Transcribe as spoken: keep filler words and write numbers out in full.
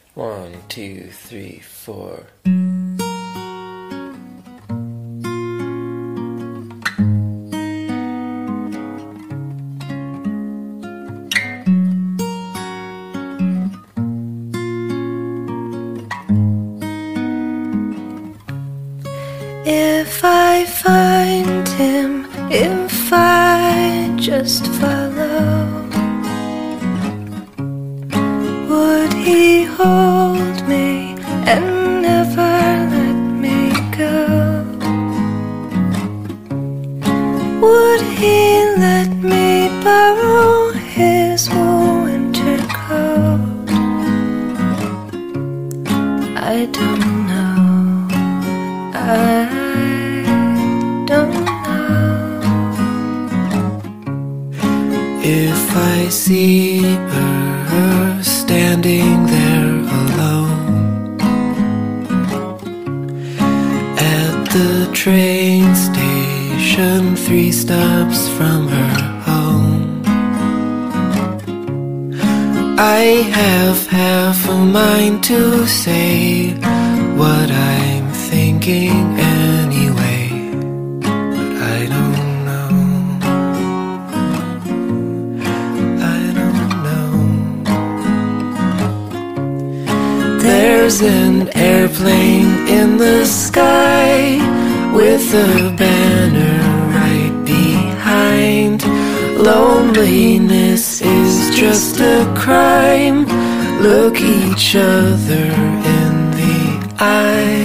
One, two, three, four. If I find him, if I just follow, would he hold me and never let me go? Would he let me borrow his winter coat? I don't know, I don't know. If I see her standing there alone at the train station, three stops from her home, I have half a mind to say what I'm thinking anyway, but I don't know, I don't know. There's an airplane in the sky with a banner right behind. Loneliness is just a crime. Look each other in the eye.